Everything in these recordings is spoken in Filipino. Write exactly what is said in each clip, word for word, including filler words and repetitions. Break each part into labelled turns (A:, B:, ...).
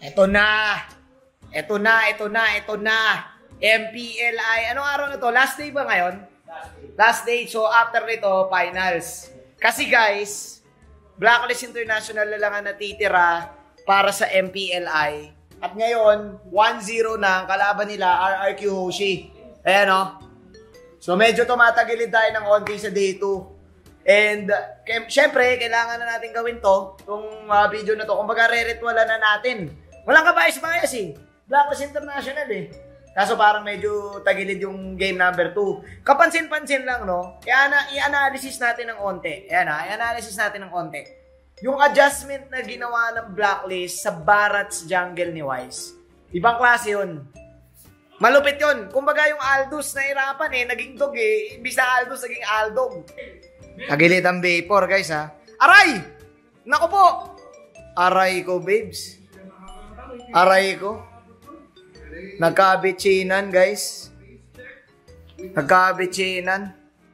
A: Eto na. Eto na, eto na, eto na. M P L I. Anong araw na to? Last day ba ngayon? Last day. Last day. So, after nito, finals. Kasi guys, Blacklist International na lang ang natitira para sa M P L I. At ngayon, one zero na ang kalaban nila, R R Q Hoshi. Ayan o. So, medyo tumatagilid tayo ng onti sa day two. And, ke syempre, kailangan na natin gawin to, itong uh, video na to. Kung baga, re-ritualan na natin. Walang kabayas-bayas eh. Blacklist International eh. Kaso parang medyo tagilid yung game number two. Kapansin-pansin lang, no? I-analysis natin ng onte. Ayan ha, i-analysis natin ng onte. Yung adjustment na ginawa ng Blacklist sa Barats jungle ni Wise. Ibang klase yun. Malupit yun. Kumbaga yung Aldous nahirapan eh, naging dog eh. Imbis na Aldous, naging Aldog. Tagilid ang vapor, guys, ha? Aray! Naku po! Aray ko, babes. Aray ko. Nagkabitsinan, guys. Nagkabitsinan.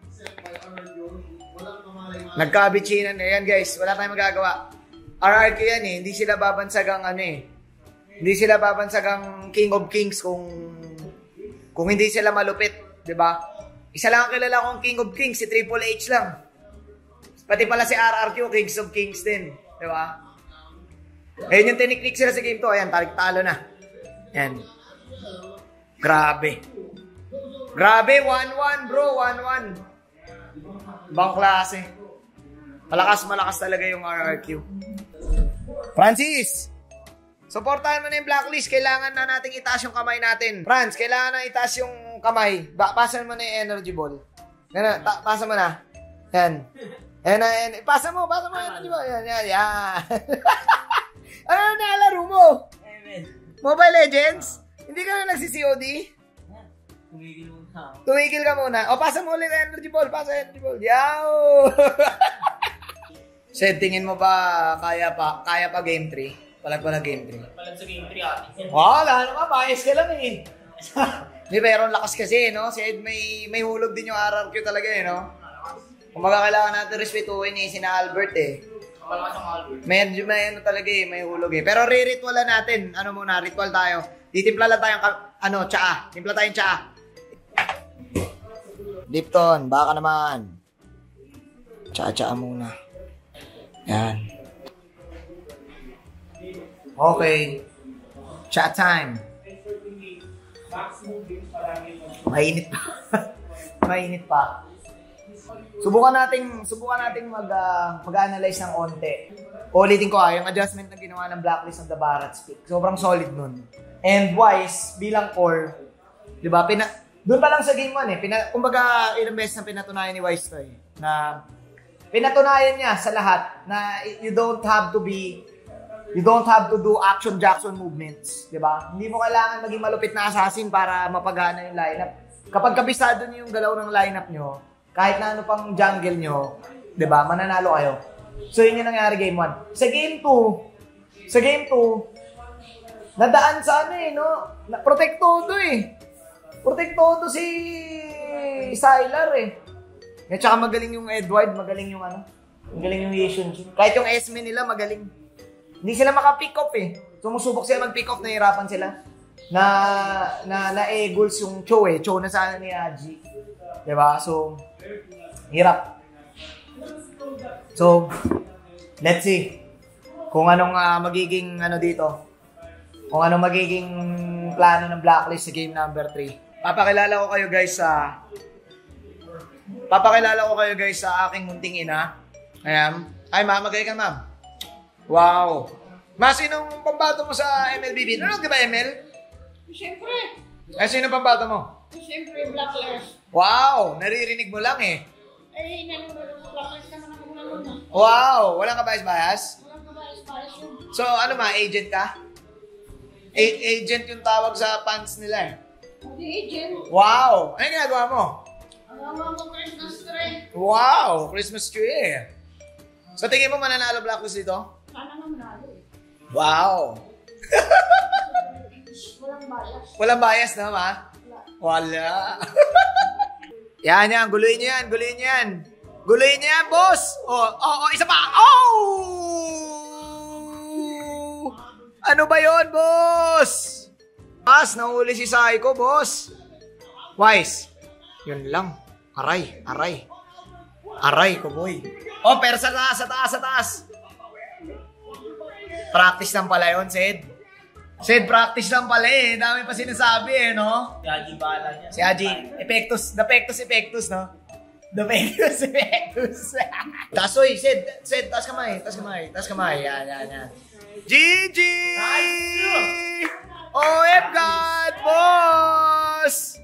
A: Nagkabitsinan. Ayan, guys. Wala tayong magagawa. R R Q yan, eh. Hindi sila babansagang, ano, eh. Hindi sila babansagang King of Kings kung kung hindi sila malupit. Diba? Isa lang ang kilala kong King of Kings, si Triple H lang. Pati pala si R R Q, Kings of Kings din. Diba? Ayun yung tiniknik sila sa game to. Ayan, talo na. Ayan. Grabe. Grabe, one one bro, one one. Ibang klase. Malakas-malakas talaga yung R R Q. Francis! Supportahan mo na yung Blacklist. Kailangan na nating itaas yung kamay natin. Franz, kailangan na itaas yung kamay. Ba pasan mo na yung energy ball. Yan na, pasa mo na. Yan. Yan na, yan. Pasa mo, pasa mo yung energy ball. Yan, yan, yan. Ano na nalaro mo? Mobile Legends? Hindi ka na nagsi-C O D?
B: Tumigil muna.
A: Tumigil ka muna. O, pasa mo ulit ang energy ball. Pasa energy ball. Yaw! Sed, tingin mo ba kaya pa, kaya pa game three? Palag pala game three.
B: Palag sa game three, ate.
A: Wala naman, bias ka lang eh. Di, pero lakas kasi, no? Si Ed, may, may hulog din yung R R Q talaga eh, no? Kung baga kailangan natin respetuhin eh, sina Albert eh. Medyo may ano talaga eh, may hulog eh. Pero re-ritualan natin. Ano muna, ritual tayo. Titimpla lang tayong, ano, tsaa. Timpla tayong tsaa. Lipton, baka naman. Tsaa-tsaa muna. Yan. Okay. Tsaa time. Mainit pa. Mainit pa. Subukan nating subukan nating mag uh, mag-analyze ng onte. Ulitin ko ah, yung adjustment na ginawa ng Blacklist of the Barats pick. Sobrang solid nun. And Wise bilang core, 'di ba? Pina doon pa lang sa game one eh. Pina, kumbaga ilang beses na pinatunayan ni Wise to eh. Na pinatunayan niya sa lahat na you don't have to be you don't have to do action Jackson movements, 'di ba? Hindi mo kailangan maging malupit na assassin para mapagana yung lineup. Kapag kabisado niyo yung galaw ng lineup niyo, kahit na ano pang jungle nyo, di ba, mananalo kayo. So, yun yung nangyari game one. Sa game two, sa game two, nadaan sa ano eh, no? Protektodo eh. Protektodo si Sylar eh. At saka magaling yung Edward, magaling yung ano, magaling yung Yishun. Kahit yung Esme nila, magaling. Hindi sila maka-pick off eh. Sumusubok sila mag-pick off, nahihirapan sila. Na, na, na-e-goals yung Cho eh. Cho na sana ni Aji. Diba? So, hirap. So, let's see kung anong uh, magiging ano dito. Kung anong magiging plano ng Blacklist sa game number three. Papakilala ko kayo guys sa Papakilala ko kayo guys sa aking munting ina. Ayan. Ay, ma'am, magay ka, ma'am. Wow. Ma, sinong pambato mo sa M L B B? Ano ka ba M L?
C: Siyempre.
A: Ay, sino pambato mo?
C: Siyempre, Blacklist.
A: Wow! Naririnig mo lang eh.
C: Eh, nanonood ng Blacklist naman ako muna.
A: Wow! Walang kabayas-bayas?
C: Walang kabayas-bayas yun.
A: So, ano ma? Agent ka? A- agent yung tawag sa fans nila eh.
C: Hindi, agent.
A: Wow! Ano yung ginagawa mo?
C: Alam mo, Christmas tree.
A: Wow! Christmas tree. So, tingin mo mananalo Blacklist dito?
C: Sana nga manalo eh.
A: Wow!
C: Walang bias.
A: Walang bias na ma? Wala. Yan, yan. Guluhin nyo yan. Guluhin nyo yan. Guluhin nyo yan, boss. Oh, oh, oh. Isa pa. Oh! Ano ba yon, boss? Mas, nahuli si Psycho, boss. Wise. Yun lang. Aray, aray. Aray ko, boy. Oh, pero sa taas, sa taas, sa taas. Practice lang pala yun, Sid. Sid, practice lang pala eh. Dami pa sinasabi eh, no?
B: Si Haji bala niya.
A: Si Haji, epektus, the pectus, epectus, no? The pectus, epectus. Taas, oy, Sid, Sid, taas kamay, taas kamay, taas kamay. Yan, yan, yan. G G! O F God, boss!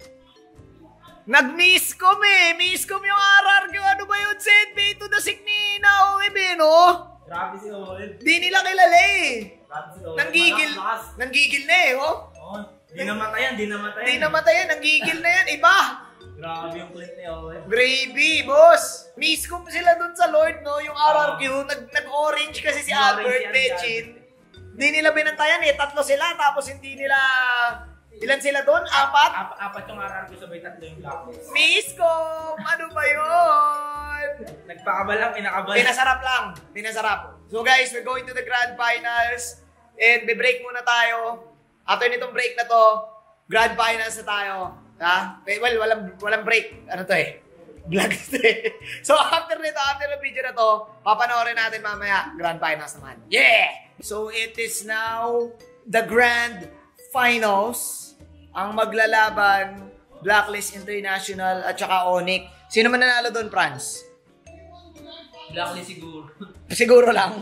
A: Nag-miscom eh. Miscom yung R R Q. Ano ba yun, Sid? Pay to the sick ni na O F eh, no?
B: Grabe si Owen.
A: Di nila kilala eh.
B: Grabe si Owen.
A: Nanggigil.
B: Malakas.
A: Nanggigil na eh, oh.
B: Oo. Di namatayan, di namatayan.
A: Di namatayan. Nanggigil na yan. Iba.
B: Grabe yung kulit ni Owen.
A: Gravy, boss. Miscom sila dun sa Lord, no? Yung R R Q. Nag, nag-orange kasi si Albert Pechin. Di nila binantayan eh. Tatlo sila. Tapos hindi nila... Ilan sila doon? Apat?
B: Ap apat yung R R Q sabay tatlo yung blacklist.
A: Miscom! Ano ba yun?
B: Nagpakabalang, pinakabal.
A: Pinasarap lang. Pinasarap. So guys, we're going to the grand finals. And be-break muna tayo. After nitong break na to, grand finals na tayo. Ha? Well, walang, walang break. Ano to eh? Vlog to eh. So after nito, after the video na to, papanoorin natin mamaya. Grand finals naman. Yeah! So it is now the grand finals. Ang maglalaban, Blacklist International at saka Onyx. Sino man nanalo doon, Franz?
B: Blacklist siguro.
A: Siguro lang.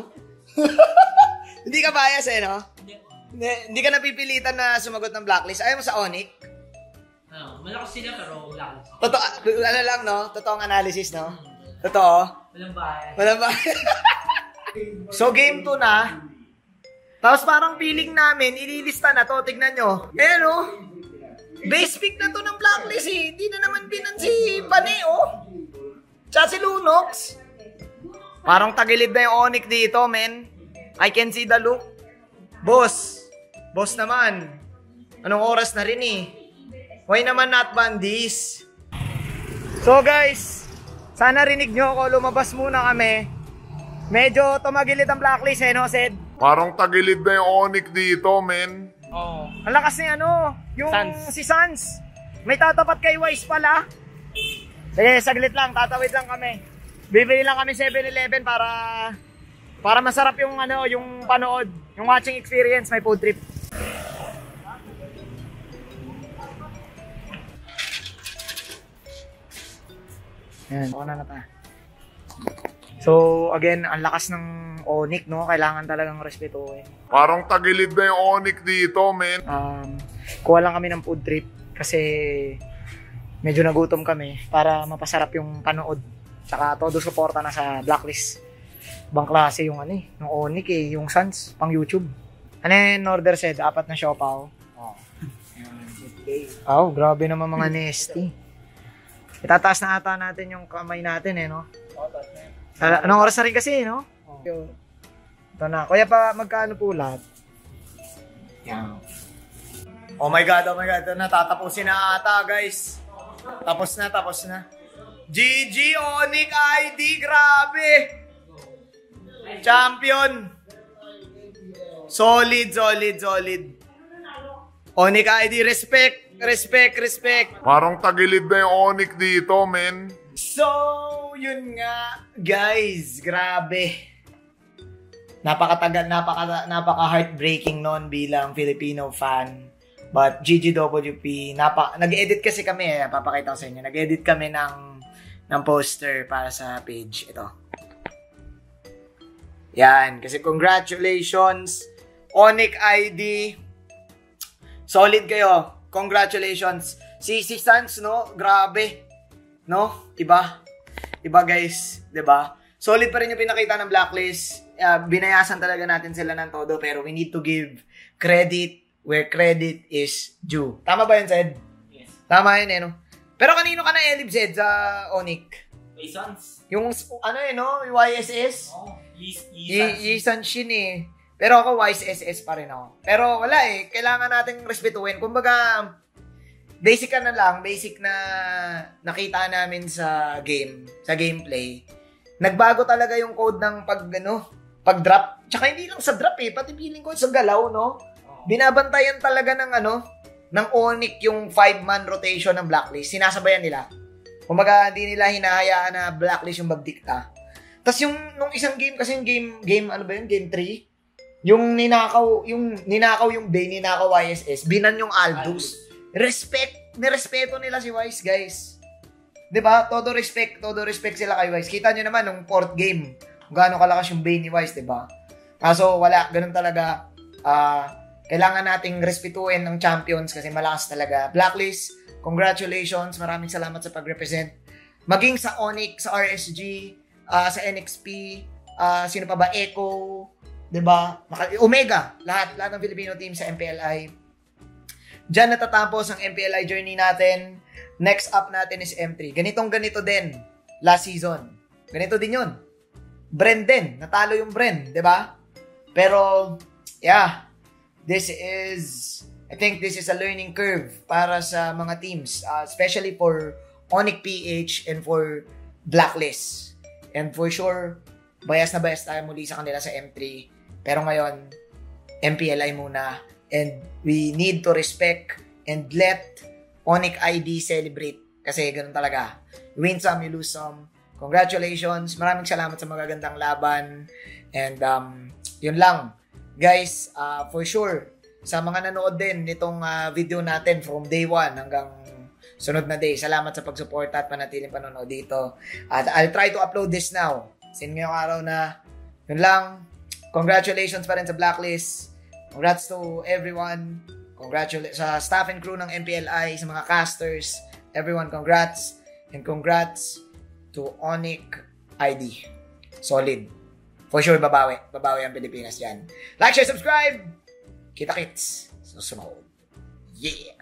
A: Hindi ka bias eh, no? Hindi, hindi ka napipilitan na sumagot ng Blacklist. Ayaw mo sa Onyx?
B: Ano, malakas sila pero blacklist.
A: Totoo, ano lang, no? Totoong analysis, no? Totoo?
B: Walang bayan.
A: Walang bias. So, game two na. Tapos parang feeling namin, ililista na to. Tignan nyo. Eh, no? Base pick na to ng Blacklist eh. Hindi na naman binan si Pane, oh. Tsaka si Lunox. Parang tagilid na yung Onyx dito, men. I can see the look. Boss. Boss naman. Anong oras na rin eh. Why naman not bandis? So guys, sana rinig nyo ako. Lumabas muna kami. Medyo tumagilid ang Blacklist eh, no, Sed?
D: Parang tagilid na yung Onyx dito, men.
B: Oo.
A: Ang lakas ni ano, yung
B: Sans.
A: si Sans. May tatapat kay Wise pala. Sige, saglit lang, tatawid lang kami. Bibili lang kami seven eleven para para masarap yung ano, yung panood, yung watching experience, may food trip. Yan, ako na na ta. So, again, ang lakas ng Onyx, no? Kailangan talagang respetuhin.
D: Parang tagilid na yung Onyx dito, men.
A: Um, kuha lang kami ng food trip kasi medyo nagutom kami para mapasarap yung panood. Saka todo suporta na sa Blacklist. Ibang klase yung ano eh, yung Onyx eh, yung Sans, pang YouTube. Ano yung order said? Apat na siopaw. Oh. Oh, grabe naman mga nasty. Itataas na ata natin yung kamay natin eh, no? Uh, anong oras na rin kasi, no? Oh. Ito na. Kuya pa, magkano po lahat? Yan. Oh my God, oh my God. Ito na, tatapusin na ata, guys. Tapos na, tapos na. G G, Onyx I D, grabe! Champion! Solid, solid, solid. Onyx I D, respect, respect, respect.
D: Parang tagilid na yung Onyx dito, men.
A: So, yun nga, guys, grabe. Napakatagal, napaka, napaka-heartbreaking noon bilang Filipino fan. But G G W P, napa, nag-edit kasi kami, eh, papakita ko sa inyo. Nag-edit kami ng, ng poster para sa page. Ito. Yan, kasi congratulations, Onyx I D. Solid kayo. Congratulations. Si, si Sans, no? Grabe. No? Iba? Iba, guys. Diba? Solid pa rin yung pinakita ng Blacklist. Uh, binayasan talaga natin sila ng todo, pero we need to give credit where credit is due. Tama ba yun, Zed?
B: Yes.
A: Tama yun, eh, no? Pero kanino ka na elib, Zed, sa Onyx?
B: May Sans.
A: Yung, ano eh, no? Yung Y S S?
B: Oo. Yi-
A: Y-
B: Yi-
A: Y Sanshin eh. Pero ako, Wise S S pa rin ako. Pero wala eh. Kailangan nating respetuhin. Kumbaga, basic ka na lang. Basic na nakita namin sa game. Sa gameplay. Nagbago talaga yung code ng pag, ano, pag-drop. Tsaka hindi lang sa drop eh, pati feeling ko sa galaw, no? Binabantayan talaga ng ano, ng Onyx yung five-man rotation ng Blacklist. Sinasabayan nila. Kumaga, hindi nila hinahayaan na Blacklist yung magdikta. Tapos yung, nung isang game, kasi yung game, game, ano ba yun? Game three? Yung ninakaw, yung ninakaw yung Bay, ninakaw Y S S, binan yung Aldous. Respect, nirespeto nila si Wise, guys. Diba? Todo respect, todo respect sila kay Wise. Kita nyo naman, nung fourth game, kung gaano kalakas yung Bay ni Wise, diba? Kaso, wala, ganun talaga. Ah, uh, kailangan nating respetuhin ng champions kasi malakas talaga. Blacklist, congratulations. Maraming salamat sa pag-represent. Maging sa Onyx, sa R S G, uh, sa N X P, uh, sino pa ba? Echo, diba? Omega, lahat, lahat ng Filipino team sa M P L I. Diyan natatapos ang M P L I journey natin. Next up natin is M three. Ganitong ganito din last season. Ganito din yun. Bren din. Natalo yung Bren, diba? Pero, yeah. This is, I think this is a learning curve para sa mga teams, uh, especially for Onyx P H and for Blacklist. And for sure, bias na bias tayo muli sa kanila sa M three. Pero ngayon, M P L I muna. And we need to respect and let Onyx I D celebrate. Kasi ganun talaga. You win some, you lose some. Congratulations. Maraming salamat sa magagandang laban. And um, yun lang. Guys, uh, for sure, sa mga nanood din nitong uh, video natin from day one hanggang sunod na day, salamat sa pag-support at panatiling panonood dito. At I'll try to upload this now. Sin ngayong araw na, yun lang. Congratulations pa rin sa Blacklist. Congrats to everyone. Congratulations sa staff and crew ng M P L I, sa mga casters. Everyone, congrats. And congrats to Onyx I D. Solid. For sure, babawi. Babawi ang Pilipinas dyan. Like, share, subscribe! Kita-kits! Susunod. Yeah!